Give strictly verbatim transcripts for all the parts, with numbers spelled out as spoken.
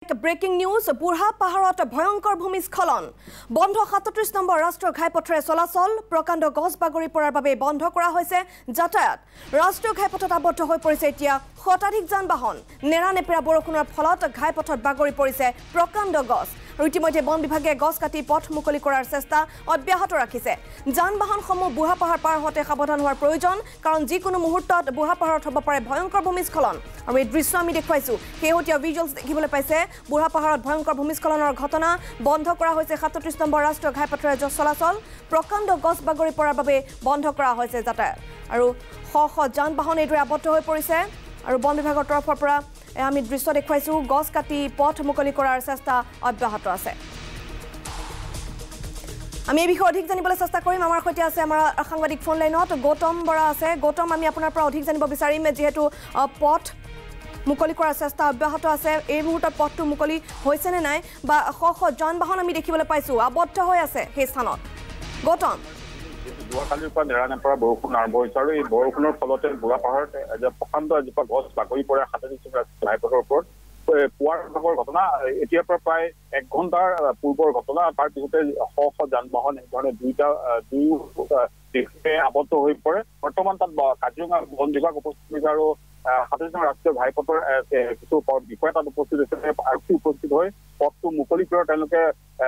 breaking news বুঢ়া পাহাৰত ভয়ংকৰ ভূমিস্খলন বন্ধ সাতত্ৰিশ নম্বৰ ৰাষ্ট্ৰীয় ঘাইপথৰে চলাচল প্ৰকাণ্ড গছ বাগৰি পৰাৰ বাবে বন্ধ কৰা হৈছে যাতায়াত ৰাষ্ট্ৰীয় ঘাইপথত আবদ্ধ হৈ পৰিছে এতিয়া শতাধিক যান বাহন নেৰানেপেৰা বৰষুণৰ ফলত ঘাইপথত বাগৰি পৰিছে প্ৰকাণ্ড গছ ইতিমধ্যে বন বিভাগে গছ কাটি পথ মুকলি কৰাৰ চেষ্টা অব্যাহত ৰাখিছে যান বাহনসমূহ বুঢ়া পাহাৰ পাৰ হতে সাৱধান হোৱাৰ প্ৰয়োজন কাৰণ যিকোনো মুহূৰ্তত বুঢ়া পাহাৰত হ'ব পাৰে ভয়ংকৰ ভূমিস্খলন আৰু এই দৃশ্য আমি দেখুৱাইছো শেহতীয়া ভিজুৱেলছ দেখিবলৈ পাইছে বুঢ়া পাহাৰত ভয়ংকৰ ভূমিস্খলনৰ ঘটনা বন্ধ কৰা হৈছে সাতত্ৰিশ নম্বৰ ৰাষ্ট্ৰীয় ঘাইপথৰে চলাচল প্ৰকাণ্ড গছ বাগৰি পৰাৰ বাবে বন্ধ কৰা হৈছে যাতায়াত আৰু শ শ যান বাহন এইদৰে আবদ্ধ হৈ পৰিছে আৰু বন বিভাগৰ তৰফৰ পৰা আমি দৃশ্য দেখুৱাইছো গছ কাটি পথ মুকলি কৰাৰ চেষ্টা অব্যাহত আছে আমি এই বিষয়ে অধিক জানিবলৈ চেষ্টা কৰিম আমাৰ সৈতে আছে আমাৰ সাংবাদিক ফোন লাইনত গৌতম বৰা আছে গৌতম আমি আপোনাৰ পৰা অধিক জানিব বিচাৰিম যেহেতু পথ মুকলি কৰাৰ চেষ্টা অব্যাহত আছে এই মুহূৰ্তত পথটো মুকলি হৈছে নে নাই বা শ শ যান বাহন আমি দেখিবলৈ পাইছো আবদ্ধ হৈ আছে সেই স্থানত গৌতম যোৱাকালিৰ পৰা নেৰানেপেৰা বৰষুণ আৰম্ভ হৈছে আৰু এই বৰষুণৰ ফলতে বুঢ়া পাহাৰত প্ৰকাণ্ড এজোপা গছ বাগৰি পৰে সাতত্ৰিশ ঘাইপথৰ ওপৰত পুৱাৰ ভাগৰ ঘটনা এতিয়াৰ পৰা প্ৰায় এক ঘণ্টাৰ পূৰ্বৰ ঘটনা তাৰ পিছতে শ শ যান বাহন এনেধৰণে দুইটা দুয়ো দিশে আবদ্ধ হৈ পৰে বৰ্তমান তাত কাজিৰঙা বন বিভাগ উপস্থিত আৰু সাতত্ৰিশ ৰাষ্ট্ৰীয় ঘাইপথৰ কিছু বিষয়া তাত উপস্থিত হৈছে আৰক্ষী উপস্থিত হৈ পথটো মুকলি কৰাৰ তেওঁলোকে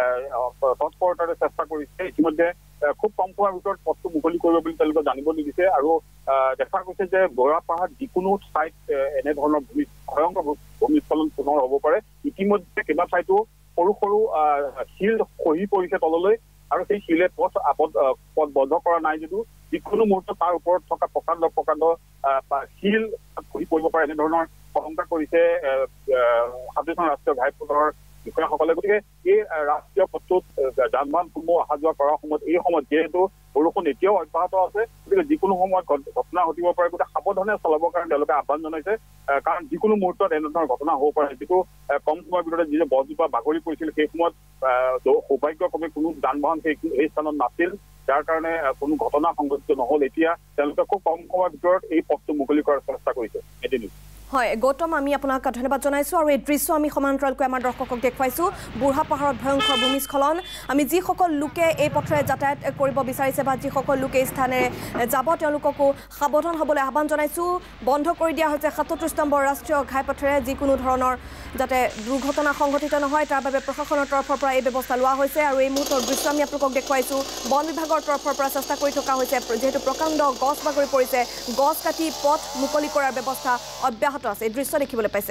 তৎপৰতাৰে চেষ্টা কৰিছে ইতিমধ্যে খুব কম সময়ৰ ভিতৰত পথটো মুকলি কৰিব বুলি তেওঁলোকে জানিবলৈ দিছে আৰু দেখা গৈছে যে বুঢ়া পাহাৰত যিকোনো ঠাইত এনেধৰণৰ ভূমি ভয়ংকৰ ভূমিস্খলন পুনৰ হ'ব পাৰে ইতিমধ্যে কেইবা ঠাইতো সৰু সৰু শিল খহি পৰিছে তললৈ আৰু সেই শিলে পথ পথ বন্ধ কৰা নাই যদিও যিকোনো মুহূৰ্তত তাৰ ওপৰত থকা প্ৰকাণ্ড প্ৰকাণ্ড শিল খহি পৰিব পাৰে এনেধৰণৰ শংকা কৰিছে সাতত্ৰিশ ৰাষ্ট্ৰীয় ঘাইপথৰ বিষয়াসকলে গতিকে এই ৰাষ্ট্ৰীয় পথটোত যান বাহনসমূহ অহা যোৱা কৰাৰ সময়ত এই সময়ত যিহেতু বৰষুণ এতিয়াও অব্যাহত আছে গতিকে যিকোনো সময়ত ঘটনা ঘটিব পাৰে গতিকে সাৱধানে চলাবৰ কাৰণে তেওঁলোকে আহ্বান জনাইছে কাৰণ যিকোনো মুহূৰ্তত এনেধৰণৰ ঘটনা হ'ব পাৰে যিটো কম সময়ৰ ভিতৰতে যি গছজোপা বাগৰি পৰিছিল সেই সময়ত সৌভাগ্যক্ৰমে কোনো যান বাহন সেই সেই স্থানত নাছিল যাৰ কাৰণে কোনো ঘটনা সংঘটিত নহল এতিয়া তেওঁলোকে খুব কম সময়ৰ ভিতৰত এই পথটো মুকলি কৰাৰ চেষ্টা কৰিছে এদিন হয় গৌতম আমি আপোনাক ধন্যবাদ জনাইছো আৰু এই দৃশ্য আমি সমান্তৰালকৈ আমাৰ দৰ্শকক দেখুৱাইছো বুঢ়া পাহাৰত ভয়ংকৰ ভূমিস্খলন আমি যিসকল লোকে এই পথৰে যাতায়াত কৰিব বিচাৰিছে বা যিসকল লোকে এই স্থানেৰে যাব তেওঁলোককো সাৱধান হ'বলৈ আহ্বান জনাইছো বন্ধ কৰি দিয়া হৈছে সাতত্ৰিশ নম্বৰ ৰাষ্ট্ৰীয় ঘাইপথৰে যিকোনো ধৰণৰ যাতে দুৰ্ঘটনা সংঘটিত নহয় তাৰ বাবে প্ৰশাসনৰ তৰফৰ পৰা এই ব্যৱস্থা লোৱা হৈছে আৰু এই মুহূৰ্তৰ দৃশ্য আমি আপোনালোকক দেখুৱাইছো বন বিভাগৰ তৰফৰ পৰা চেষ্টা কৰি থকা হৈছে যিহেতু প্ৰকাণ্ড গছ বাগৰি পৰিছে গছ কাটি পথ মুকলি কৰাৰ ব্যৱস্থা অব্যাহত আছে এই দৃশ্য দেখিবলৈ পাইছে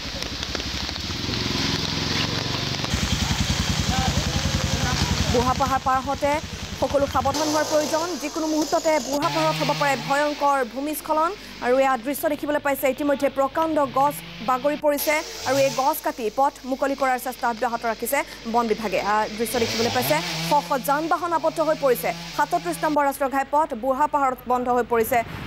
বুঢ়া পাহাৰ পাৰ হতে সকলো সাৱধান হোৱাৰ প্ৰয়োজন যিকোনো মুহূৰ্ততে বুঢ়া পাহাৰত হ'ব পাৰে ভয়ংকৰ ভূমিস্খলন আৰু এই দৃশ্য দেখিবলৈ পাইছে ইতিমধ্যে প্ৰকাণ্ড গছ বাগৰি পৰিছে আৰু এই গছ কাটি পথ মুকলি কৰাৰ চেষ্টা অব্যাহত ৰাখিছে বন বিভাগে দৃশ্য দেখিবলৈ পাইছে শ শ যান বাহন আবদ্ধ হৈ পৰিছে সাতত্ৰিশ নম্বৰ ৰাষ্ট্ৰীয় ঘাইপথ বুঢ়া পাহাৰত বন্ধ হৈ পৰিছে